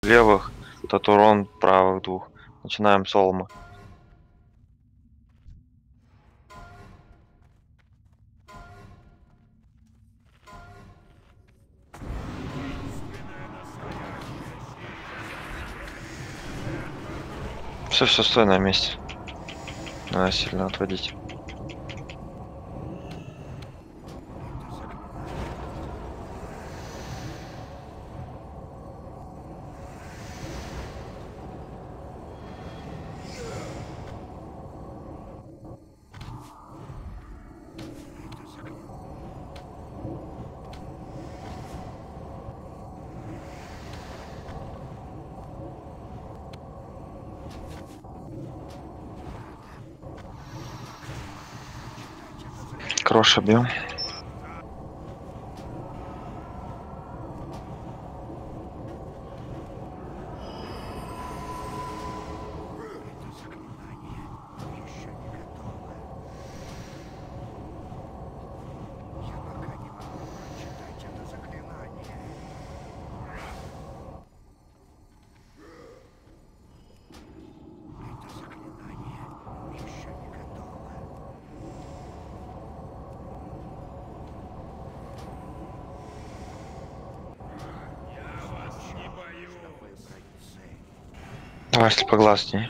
левых, тот урон правых двух. Начинаем солома. Все, стой на месте. Надо сильно отводить. Кроша бьем. Давай, если поглазней.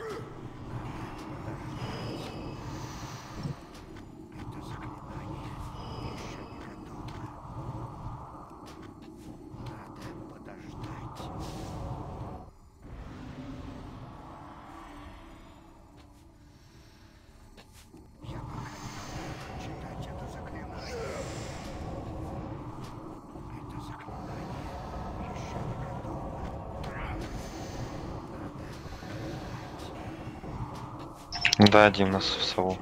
Да, Дим, нас в сову.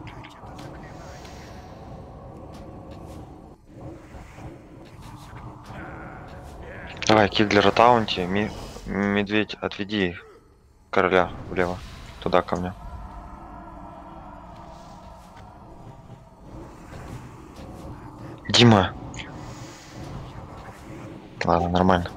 Давай, Киглера таунти, медведь, отведи короля влево, туда ко мне. Дима. Ладно, нормально.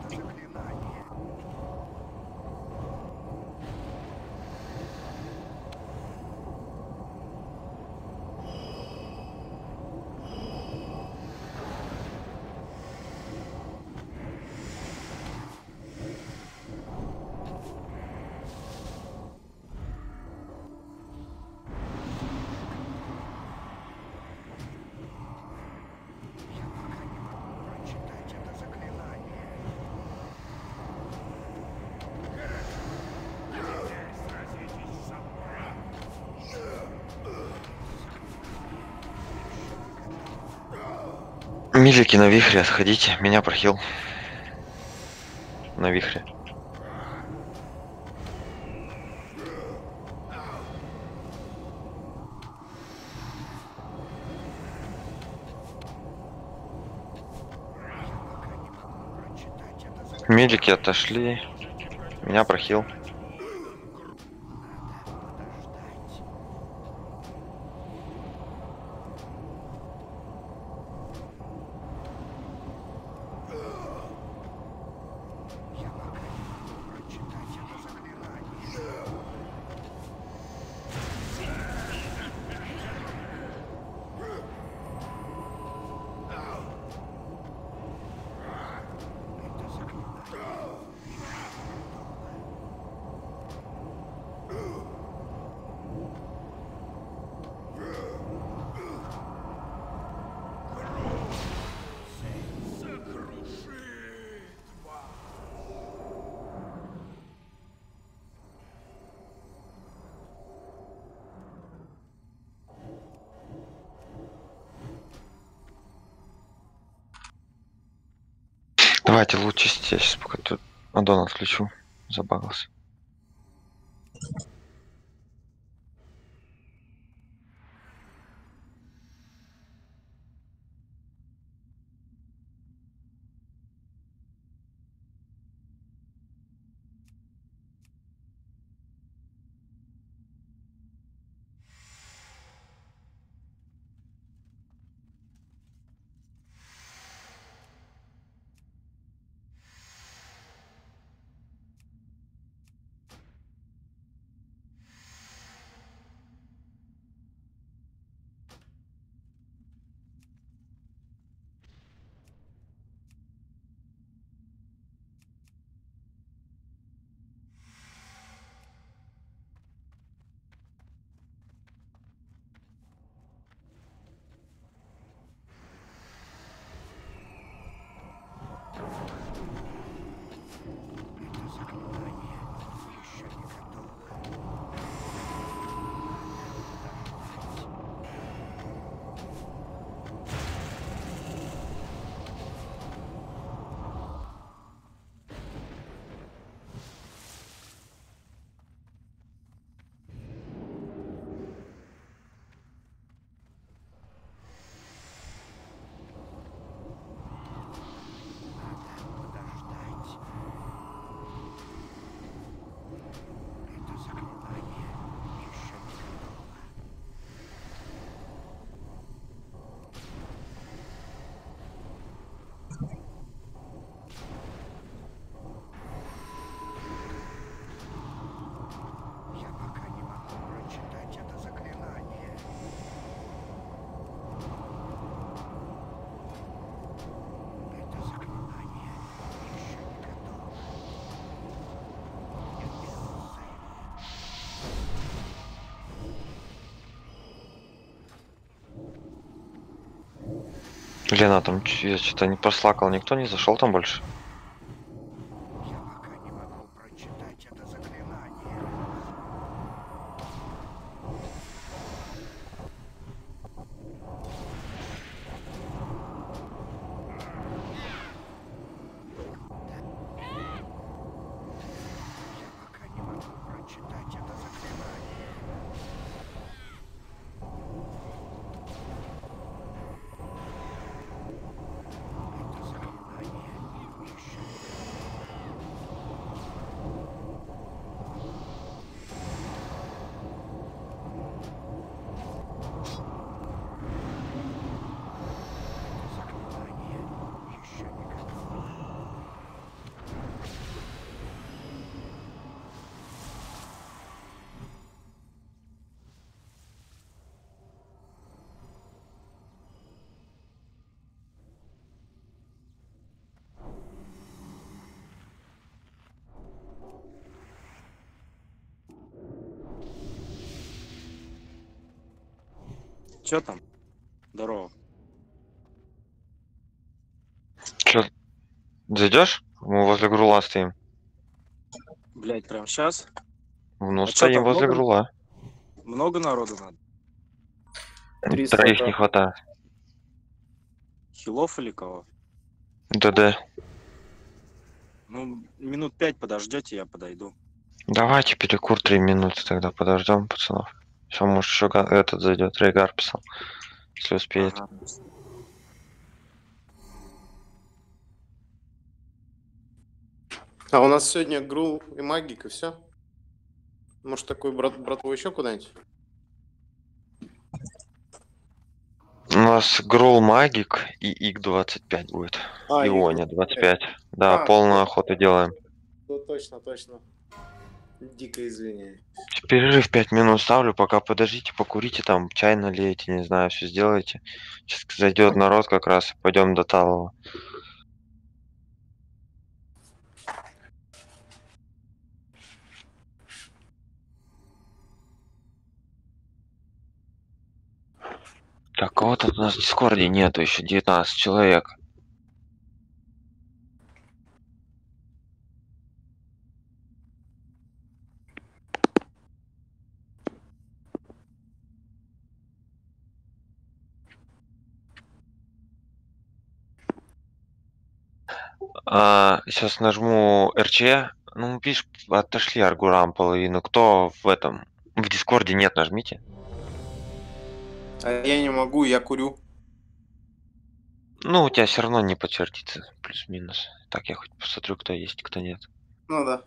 Милики на вихре отходите, меня прохил. На вихре. Милики отошли. Меня прохил. Давайте лучше здесь, пока тут аддон отключу. Забагался. Блин, а там я что-то не прослакал, никто не зашел там больше. Я пока не могу прочитать это заклинание. Я пока не могу прочитать это заклинание. Это заклинание еще заклинание еще не готово. Чё там? Здорово. Чё, зайдешь? Мы возле грула стоим. Блять, прям сейчас? Ну, А чё стоим там, возле много, грула. много народу надо? 300 Троих не хватает. хилов или кого? ДД. Ну, минут 5 подождете, я подойду. Давайте перекур 3 минуты тогда подождем, пацанов. Все, может, еще этот зайдет. Рейгар писал. Если успеет. Ага. А у нас сегодня Грул и Магик, и все? Может, такой братву еще куда-нибудь? У нас Грул Магик и ИК-25 будет. Иония 25. Да, полную охоту делаем. Ну, точно, точно. Дико извиняюсь. Перерыв 5 минут ставлю, пока подождите, покурите там, чай налейте, не знаю, все сделайте. Сейчас зайдет народ как раз, пойдем до Талова. Так, кого-то у нас в Дискорде нету, еще 19 человек. Сейчас нажму РЧ. Ну, видишь, отошли Аргурам половину. Кто в этом? В Дискорде нет, нажмите. А я не могу, я курю. Ну, у тебя все равно не подтвердится, плюс-минус. Так, я хоть посмотрю, кто есть, кто нет. Ну да.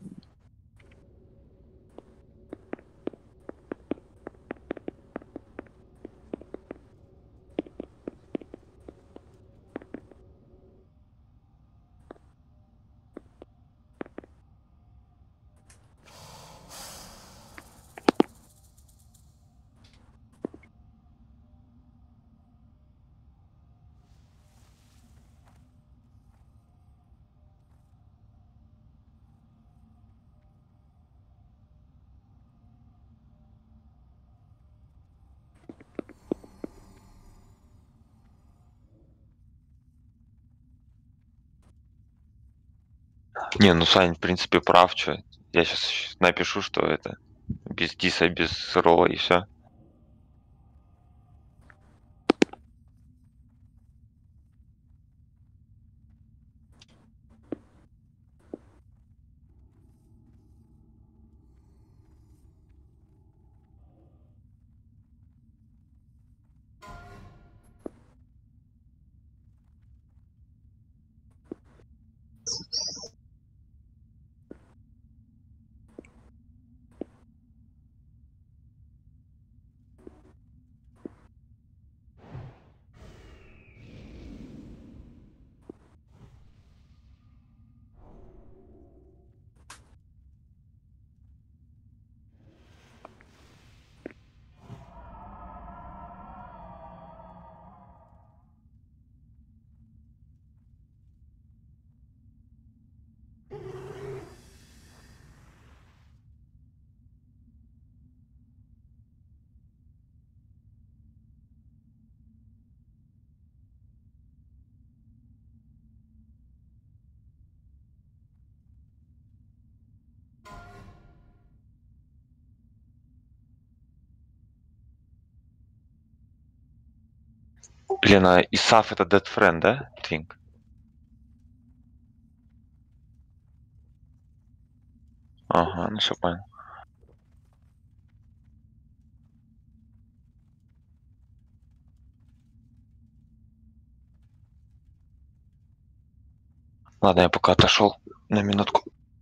Не, ну Сань, в принципе, прав, что. Я сейчас напишу, что это без диса, без рола и все. Блин, а Исаф это Dead Friend, да? Твинк. Ага, ну все понял. Ладно, я пока отошел на минутку.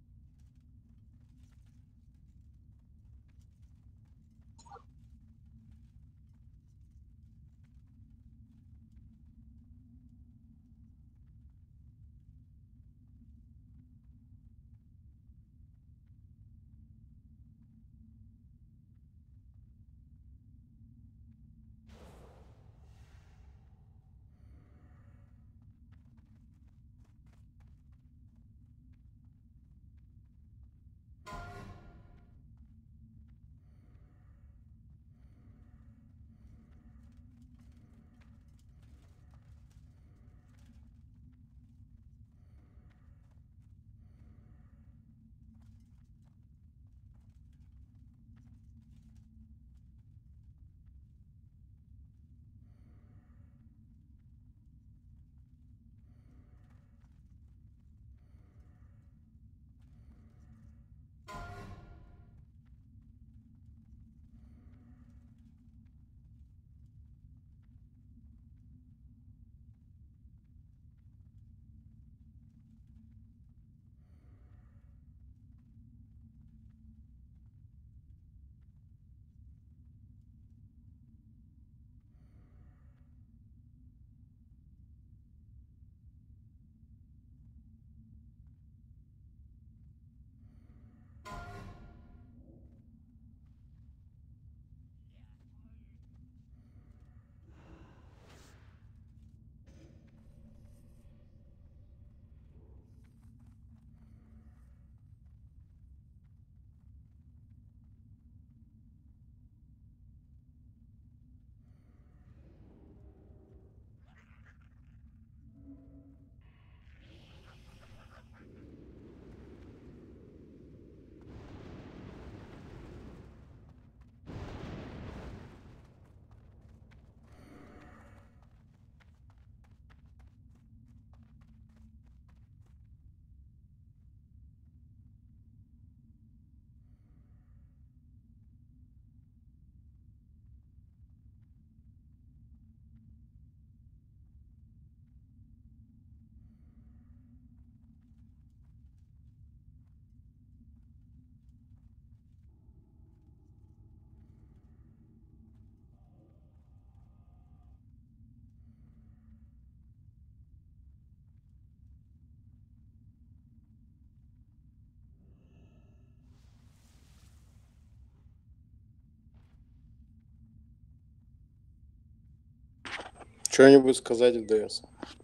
Что-нибудь сказать в ДС?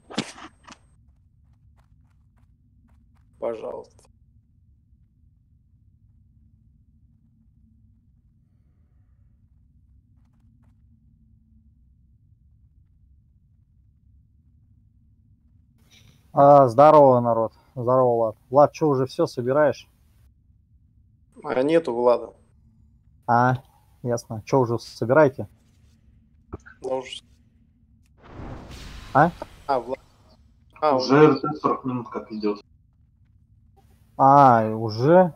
Пожалуйста. Здорово, народ. Здорово, Влад. Влад, что, уже все собираешь? А нету Влада. Ясно. Что, уже собираете? Да уж. А? Влад. Уже РТ 40 минут как идет. Уже?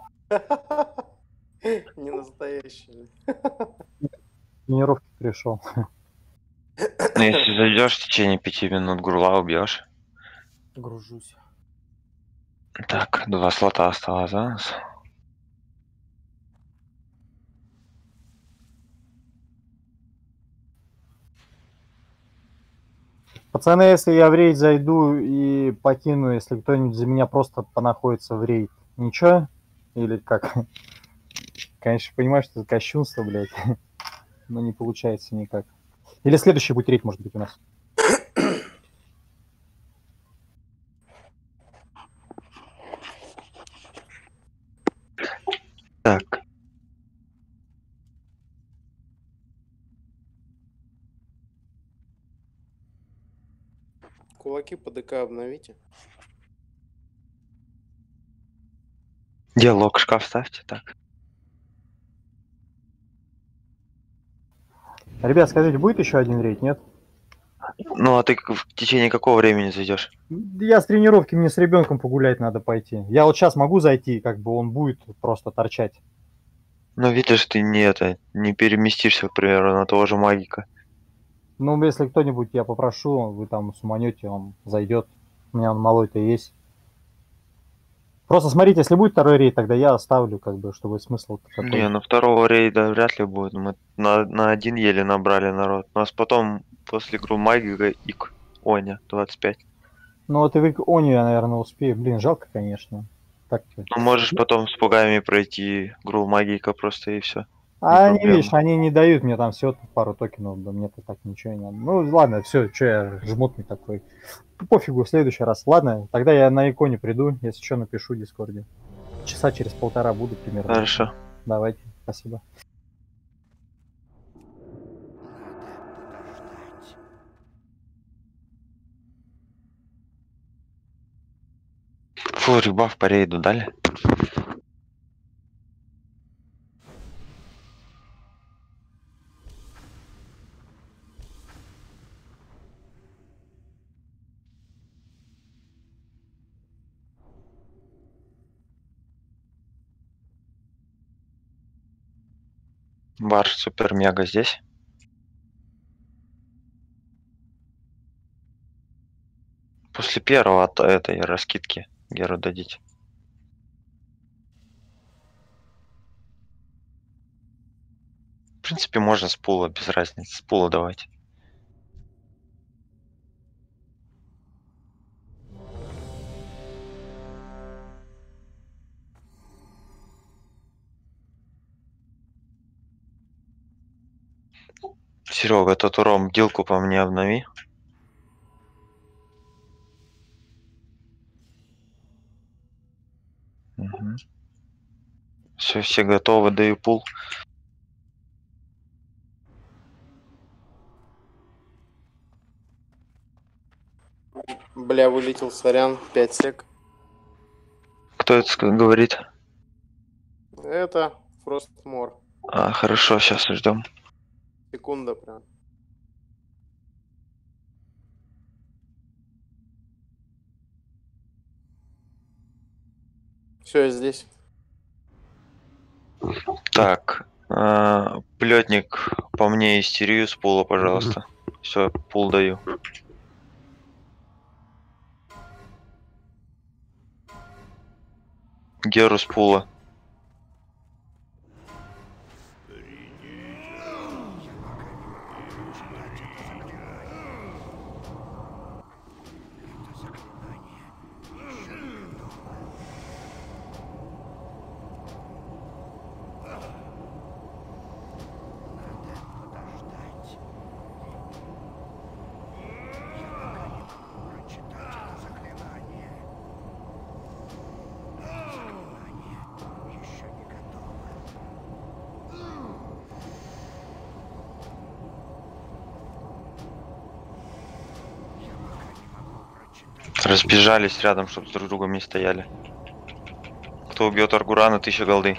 Не настоящий. Тренировки пришел. Ну, если зайдешь в течение 5 минут, гурла убьешь. Гружусь. Так, 2 слота осталось, да, у нас? Пацаны, если я в рейд зайду и покину, если кто-нибудь за меня просто понаходится в рейд, ничего? Или как? Конечно, понимаю, что это кощунство, блядь. Но не получается никак. Или следующий будет рейд, может быть, у нас. Так, Кулаки по ДК обновите. диалог шкаф ставьте, так. Ребят, скажите, будет еще один рейд, нет? Ну, а ты в течение какого времени зайдешь? Я с тренировки, мне с ребенком погулять надо пойти. Я вот сейчас могу зайти, как бы он будет просто торчать. Ну, видишь, ты не переместишься, к примеру, на того же магика. Ну, если кто-нибудь, я попрошу, вы там суманете, он зайдет. У меня он малой-то есть. Просто смотрите, если будет второй рейд, тогда я оставлю, как бы, чтобы смысл какой. Не, ну второго рейда вряд ли будет. Мы на один еле набрали народ. У нас потом после игру магика и Оня 25. Ну вот и вы к Оню я, наверное, успею. Блин, жалко, конечно. Так. Ну, можешь потом с пугами пройти игру магика просто и все. А они, проблема. видишь, они не дают мне там всего пару токенов, да мне-то так ничего не надо. Ну ладно, все, что я жмотный такой. Пофигу, в следующий раз. Ладно, тогда я на иконе приду, если что, напишу в Дискорде. Часа через полтора буду примерно. Хорошо. Давайте, спасибо. Подождать. Фу, ребаф по рейду дали? Бар супер мега здесь. После первого от этой раскидки Геру дадите. В принципе, можно с пула, без разницы. С пула давайте. Серега, тот уром, дилку по мне обнови. Угу. Все готовы, даю пул. Бля, вылетел, сорян, 5 сек. Кто это говорит? Это Фростмор. А, хорошо, сейчас ждем. Секунда прям. Все, я здесь. Так, плетник по мне истерию с пула, пожалуйста. Все, пул даю. Геру с пула. Разбежались рядом, чтобы друг другом не стояли. Кто убьет Аргурана, 1000 голды.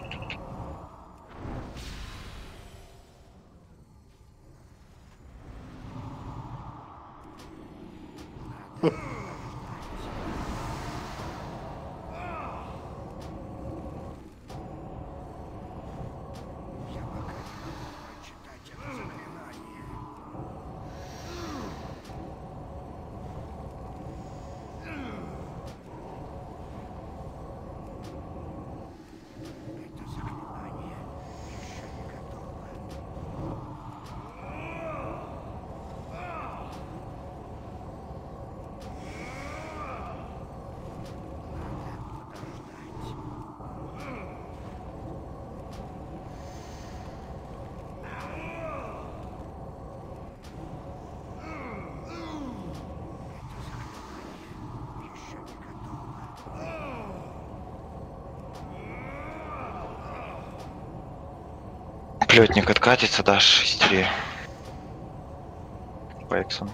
Плетник откатится, дашь истерию. По эксам.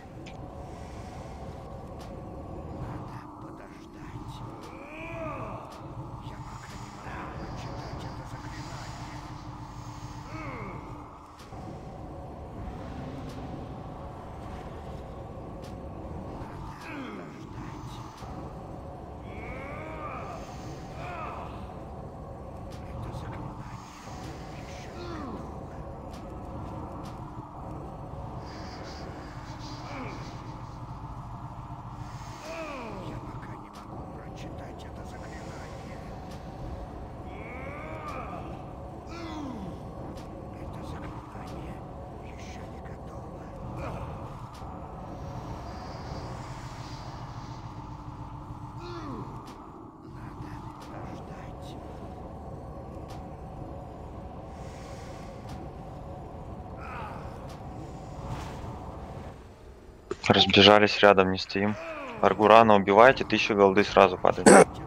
Разбежались рядом, не стоим. Аргурана убивайте, 1000 голды сразу падает.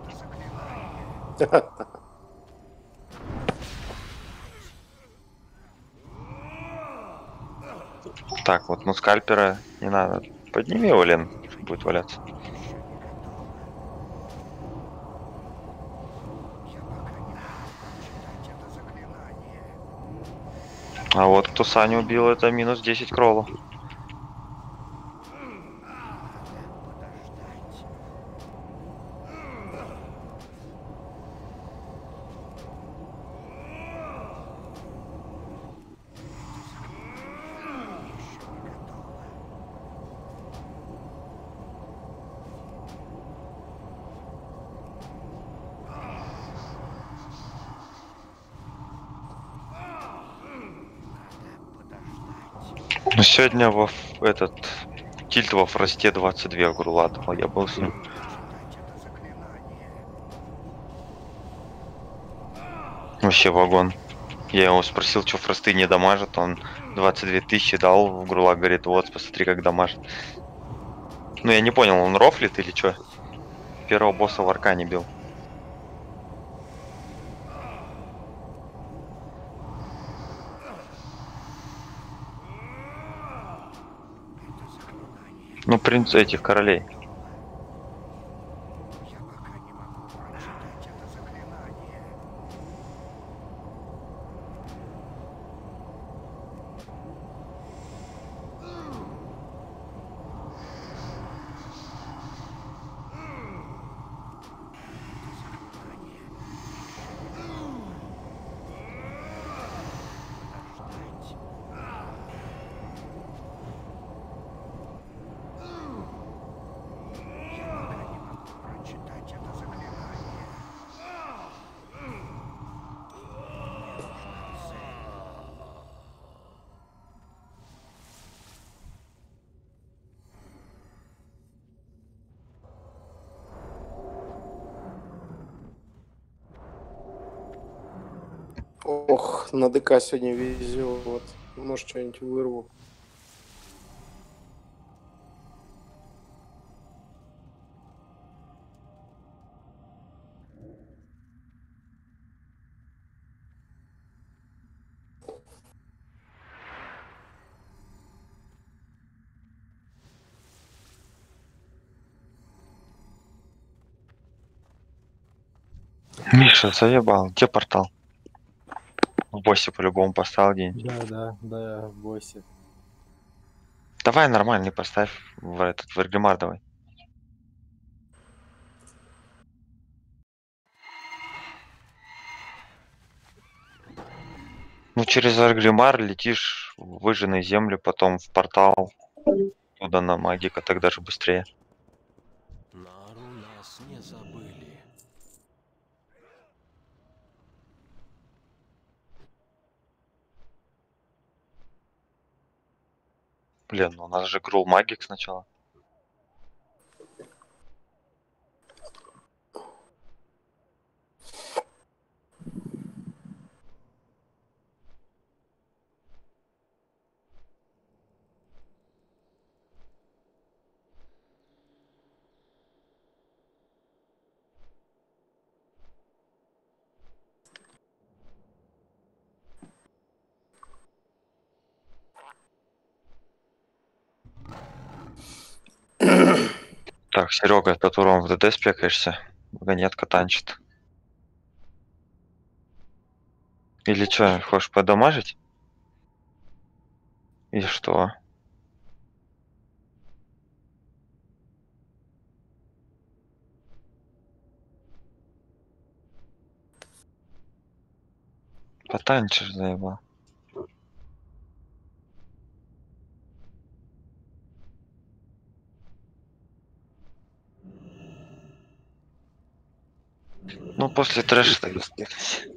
Так, вот, ну скальпера не надо. Подними его, Лен, будет валяться. А вот кто Саню убил, это минус 10 кролла. Ну сегодня этот тильт во фросте 22 грула дал, я был с ним. Вообще вагон. Я его спросил, что фросты не дамажат, он 22 тысячи дал в грула, говорит, вот, посмотри, как дамажит. Ну я не понял, он рофлит или что? Первого босса в аркане бил. Ну, принц этих королей. Я пока не могу прочитать это заклинание. Прочитать это заклинание. Ох, на ДК сегодня везет. Может, что-нибудь вырву. Миша, заебал, где портал? В боссе по-любому поставил день. Да, в боссе. Давай нормальный поставь в этот, в Эргемар давай. Ну, через Аргримар летишь в выжженную землю, потом в портал, туда на магика, так даже быстрее. Нару нас не забыли. Блин, ну у нас же Грул магик сначала. Так, Серега, которым в ДД спекаешься, вагонетка танчит. Или что, хочешь подамажить? И что? Потанчишь, заебал. Ну, после трэша тогда спекайся.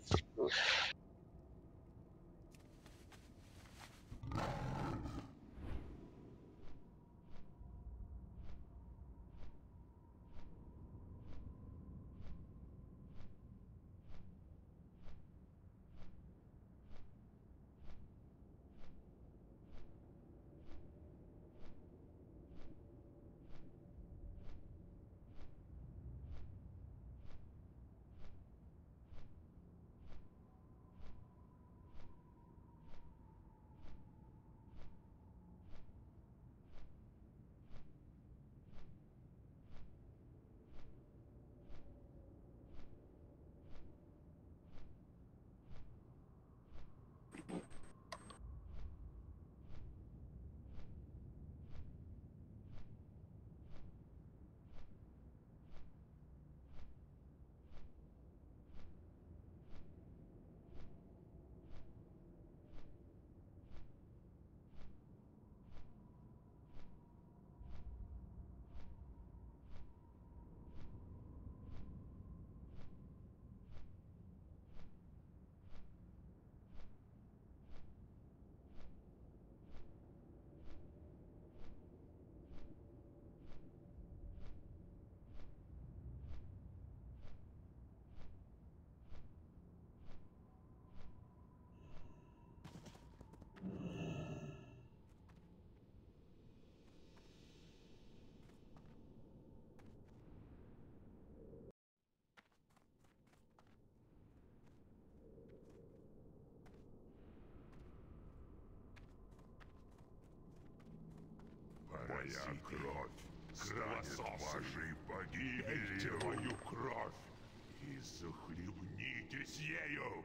кровь станет вашей погибелью. Мою кровь и захлебнитесь ею.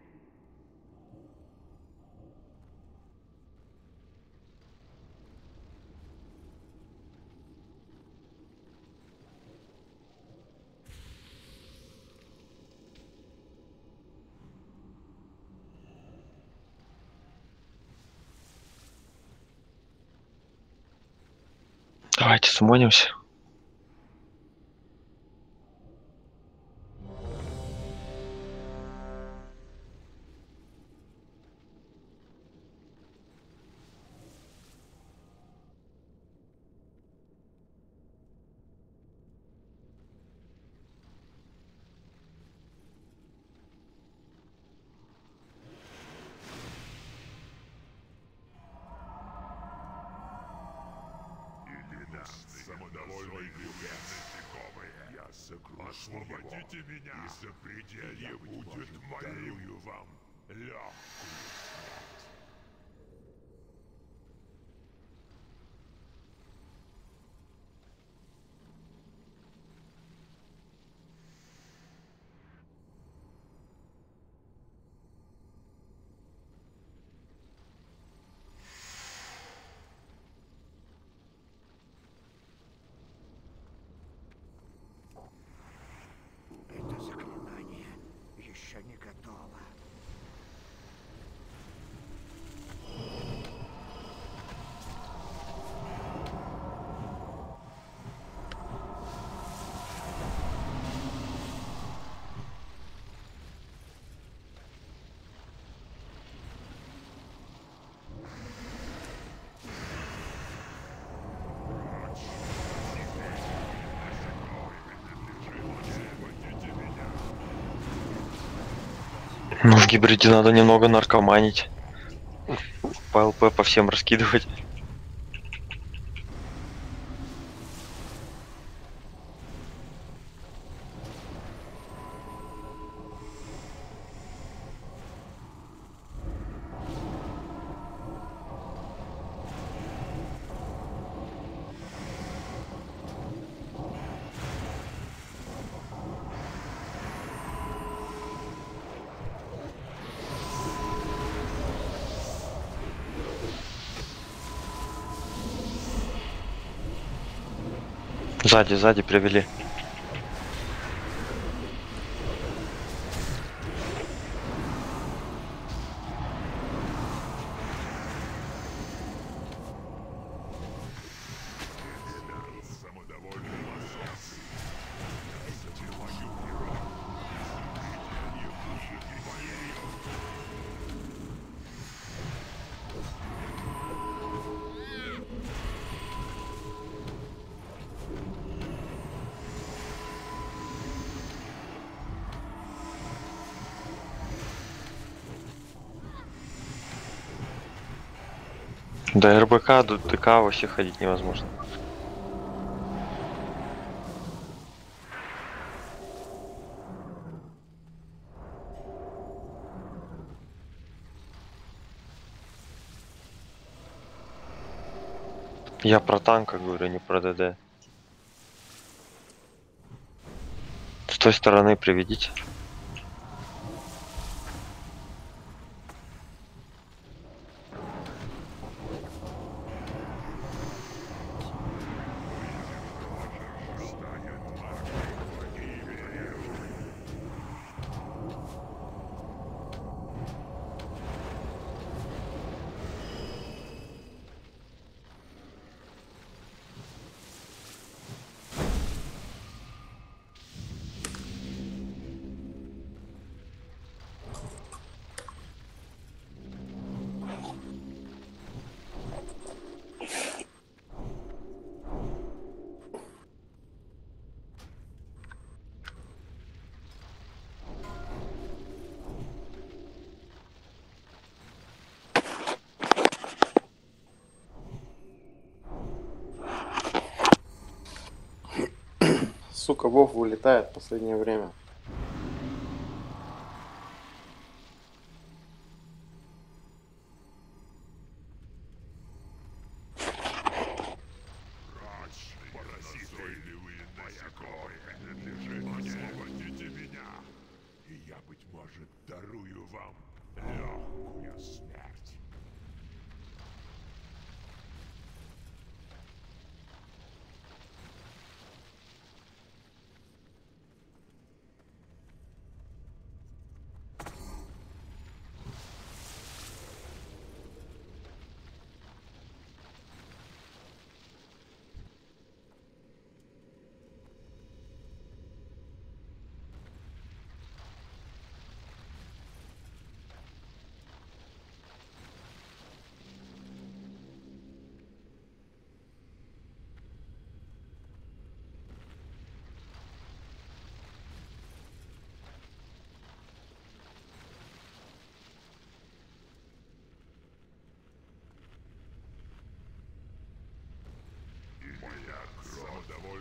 Давайте сумонимся. Самодовольный насекомые. Я сокрушу Освободите его, меня, и запределье будет моим. Дарую вам легкую смерть. Это заклинание еще не готово. Ну, в гибриде надо немного наркоманить. По ЛП по всем раскидывать. Сзади привели. Самодовольный лосос. Я забиваю его. Запределье будет моим. До РБК, до ТК вообще ходить невозможно. Я про танка говорю, не про ДД. С той стороны приведите. Сука, Вов вылетает в последнее время.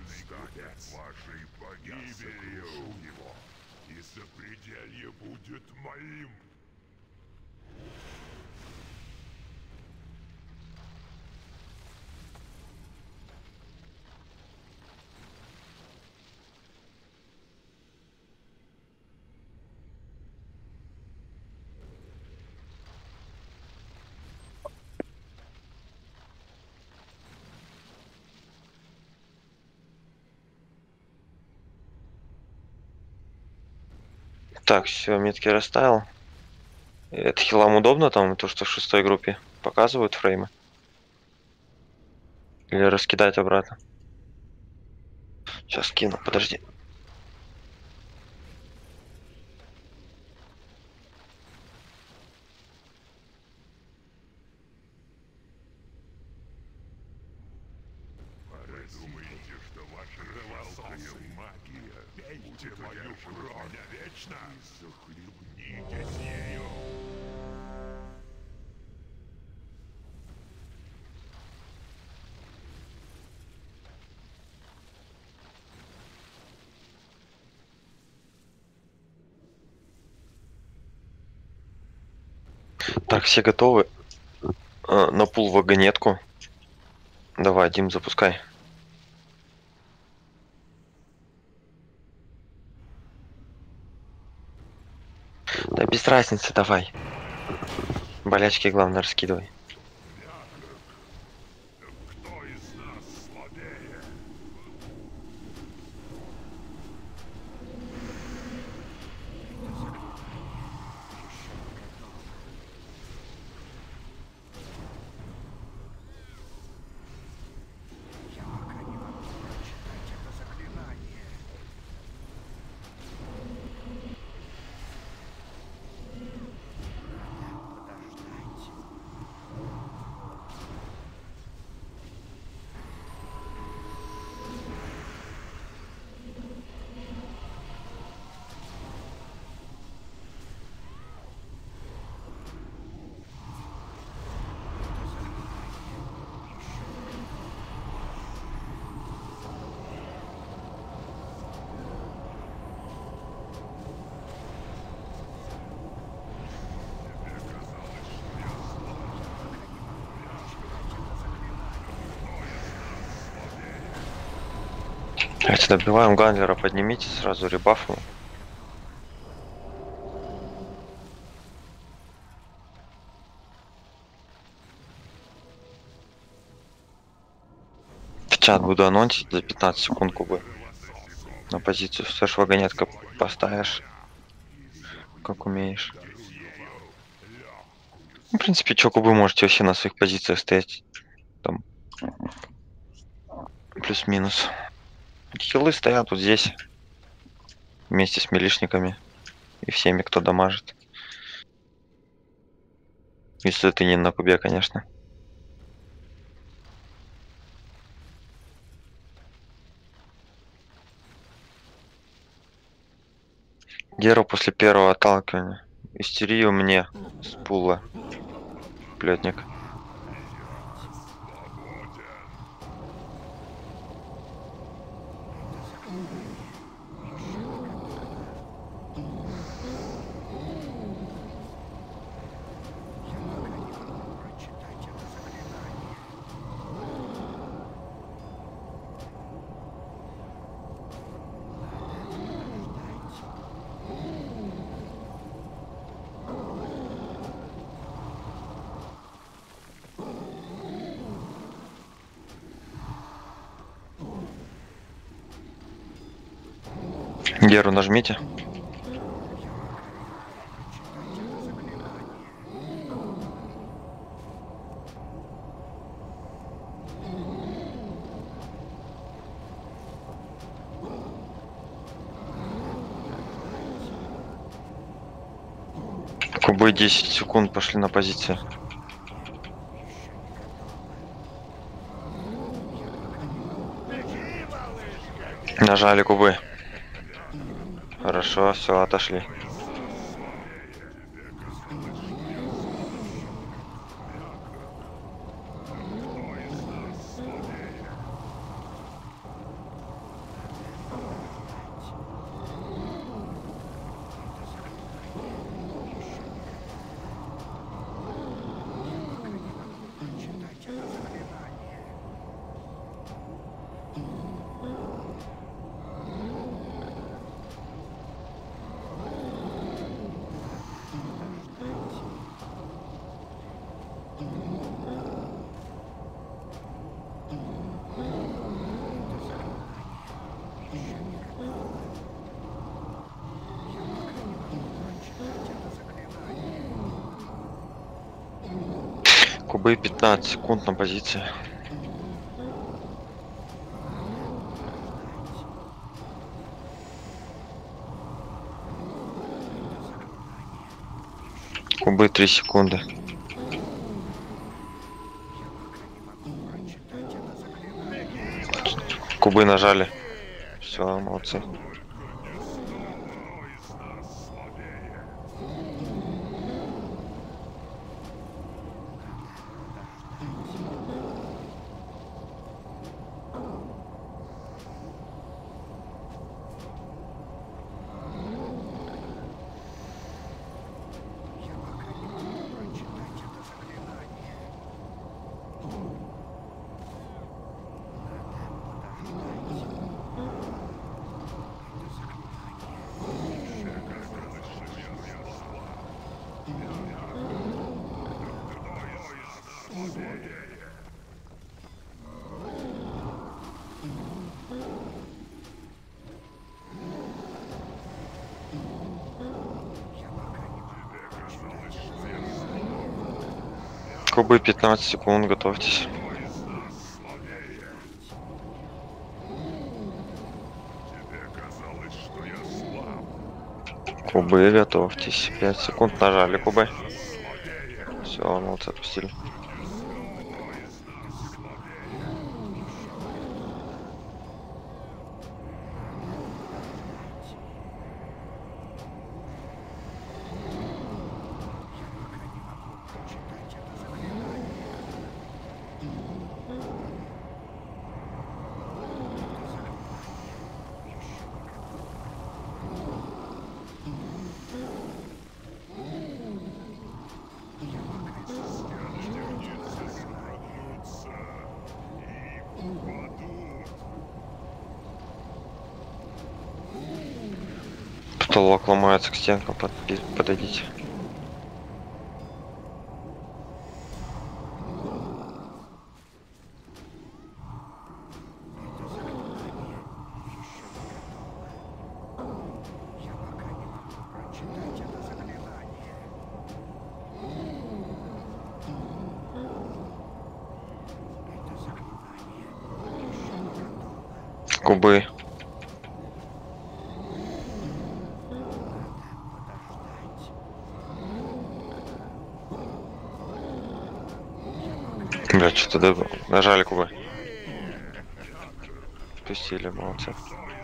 станет вашей погибелью. Его, и сопределье будет моим. Так, все, метки расставил. Это хилам удобно там, то, что в 6-й группе показывают фреймы? Или раскидать обратно? Сейчас кину, подожди. Вы думаете, что ваша жалкая магия пейте мою кровь вечно и захлебнитесь ею? Так, все готовы? На пул вагонетку. Давай, Дим, запускай. Да без разницы, давай. Болячки, главное, раскидывай. Кто из нас слабее? Я пока не могу прочитать это заклинание. Подождать. Давайте добиваем Гандлера, поднимите сразу ребаф ему. В чат буду анонсить за 15 секунд кубы. На позицию все ж вагонетка поставишь, как умеешь. Ну, в принципе, чё кубы можете вообще на своих позициях стоять. Там плюс-минус. Хилы стоят вот здесь. Вместе с милишниками. И всеми, кто дамажит. Если ты не на кубе, конечно. Геру после первого отталкивания. Истерию мне с пула. Плетник. Прочитать это заклинание. Геру нажмите. Кубы 10 секунд пошли на позиции. Нажали кубы. Хорошо, все, отошли. Кубы 15 секунд на позиции. Кубы 3 секунды. Кубы нажали. Все, молодцы. Кубы 15 секунд, готовьтесь. Кубы, готовьтесь. 5 секунд нажали кубы. Все, молодцы, отпустили. Потолок ломается, к стенкам подойдите. Кубы. Бля, что-то нажали кубы. Спустили, молодцы.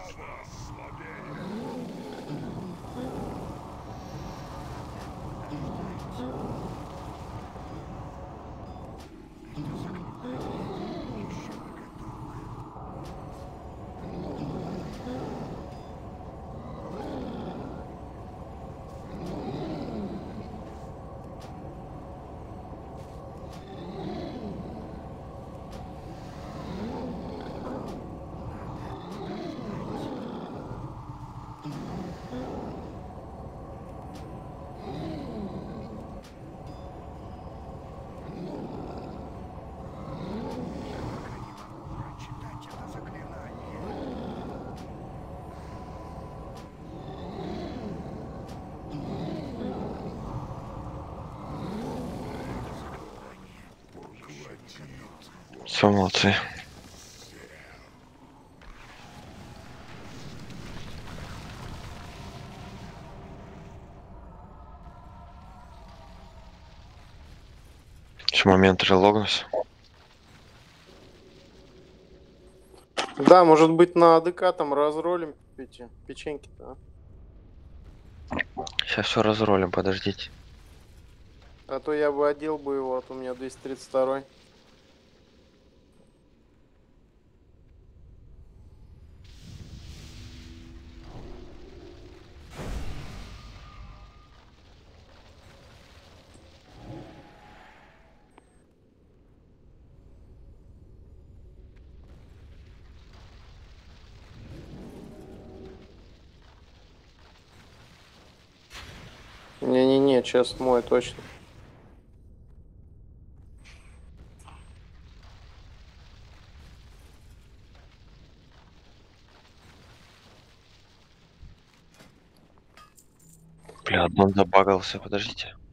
Все, молодцы. Еще момент релогнусь. Да, может быть на АДК там разролим эти печеньки-то. Сейчас все разролим, подождите. А то я бы одел бы его, а то у меня 232. Не-не-не, сейчас мой точно. Бля, одном забагался, подождите.